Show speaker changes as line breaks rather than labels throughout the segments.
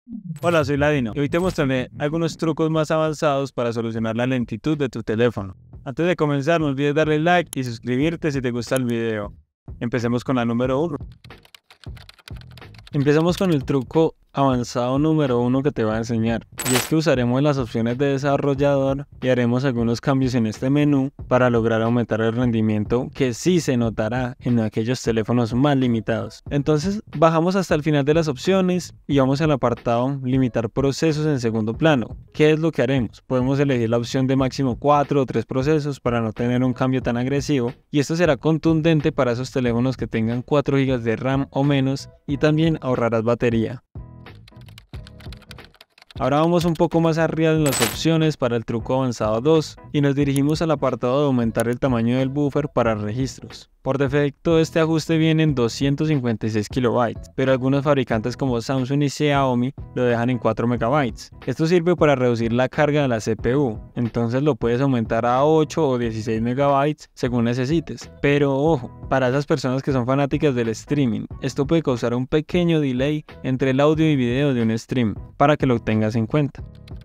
Hola, soy Ladino y hoy te mostraré algunos trucos más avanzados para solucionar la lentitud de tu teléfono. Antes de comenzar, no olvides darle like y suscribirte si te gusta el video. Empecemos con la número 1. Empezamos con el truco avanzado número 1 que te voy a enseñar, y es que usaremos las opciones de desarrollador y haremos algunos cambios en este menú para lograr aumentar el rendimiento que sí se notará en aquellos teléfonos más limitados. Entonces bajamos hasta el final de las opciones y vamos al apartado limitar procesos en segundo plano. ¿Qué es lo que haremos? Podemos elegir la opción de máximo 4 o 3 procesos para no tener un cambio tan agresivo, y esto será contundente para esos teléfonos que tengan 4 GB de RAM o menos, y también ahorrarás batería. Ahora vamos un poco más arriba en las opciones para el truco avanzado 2 y nos dirigimos al apartado de aumentar el tamaño del buffer para registros. Por defecto este ajuste viene en 256 KB, pero algunos fabricantes como Samsung y Xiaomi lo dejan en 4 MB. Esto sirve para reducir la carga de la CPU, entonces lo puedes aumentar a 8 o 16 MB según necesites. Pero ojo, para esas personas que son fanáticas del streaming, esto puede causar un pequeño delay entre el audio y video de un stream, para que lo tengas en cuenta.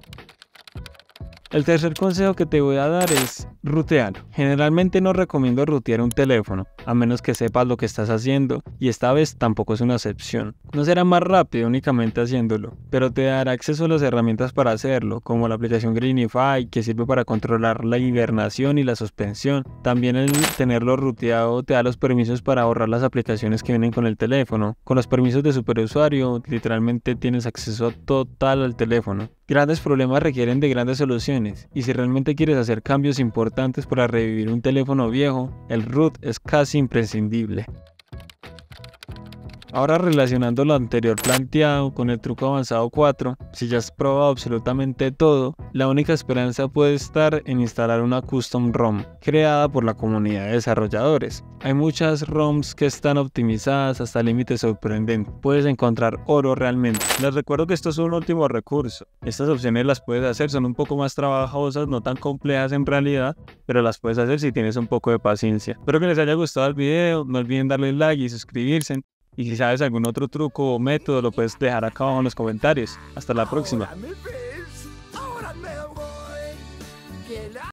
El tercer consejo que te voy a dar es rutear. Generalmente no recomiendo rutear un teléfono, a menos que sepas lo que estás haciendo, y esta vez tampoco es una excepción. No será más rápido únicamente haciéndolo, pero te dará acceso a las herramientas para hacerlo, como la aplicación Greenify, que sirve para controlar la hibernación y la suspensión. También el tenerlo ruteado te da los permisos para borrar las aplicaciones que vienen con el teléfono. Con los permisos de superusuario, literalmente tienes acceso total al teléfono. Grandes problemas requieren de grandes soluciones, y si realmente quieres hacer cambios importantes para revivir un teléfono viejo, el root es casi imprescindible. Ahora, relacionando lo anterior planteado con el truco avanzado 4, si ya has probado absolutamente todo, la única esperanza puede estar en instalar una custom ROM creada por la comunidad de desarrolladores. Hay muchas ROMs que están optimizadas hasta límites sorprendentes. Puedes encontrar oro realmente. Les recuerdo que esto es un último recurso. Estas opciones las puedes hacer, son un poco más trabajosas, no tan complejas en realidad, pero las puedes hacer si tienes un poco de paciencia. Espero que les haya gustado el video, no olviden darle like y suscribirse. Y si sabes algún otro truco o método, lo puedes dejar acá abajo en los comentarios. Hasta la próxima.